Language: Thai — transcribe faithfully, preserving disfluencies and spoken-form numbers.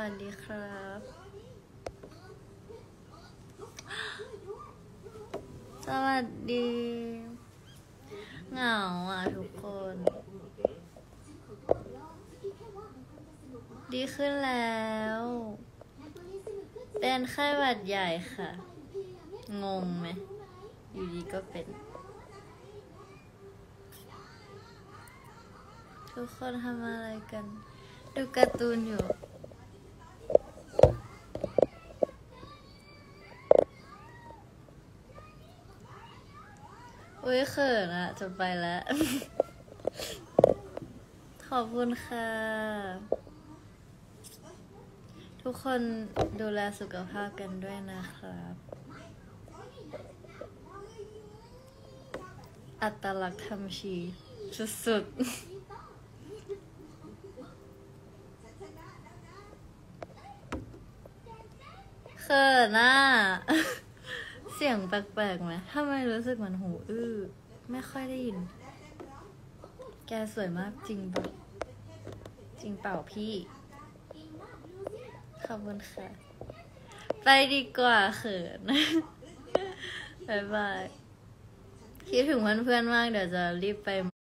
วัสดีครับสวัสดีเหงาอ่ะทุกคนดีขึ้นแล้วเป็นไข้หวัดใหญ่ค่ะงงไหมอยู่ดีก็เป็นทุกคนทำอะไรกันดูการ์ตูนอยู่อุ้ยเขินอะจะไปแล้ว ขอบคุณค่ะ ทุกคนดูแลสุขภาพกันด้วยนะครับ อัตลักษณ์ทำชีสุดๆ เขินอะ เสียงแปลกๆไหมทำไมรู้สึกเหมือนหูอื้อไม่ค่อยได้ยิน แกสวยมากจริงปะจริงเปล่าพี่ ขอบคุณค่ะ ไปดีกว่าเขิน บ๊ายบาย คิดถึงเพื่อนๆมากเดี๋ยวจะรีบไป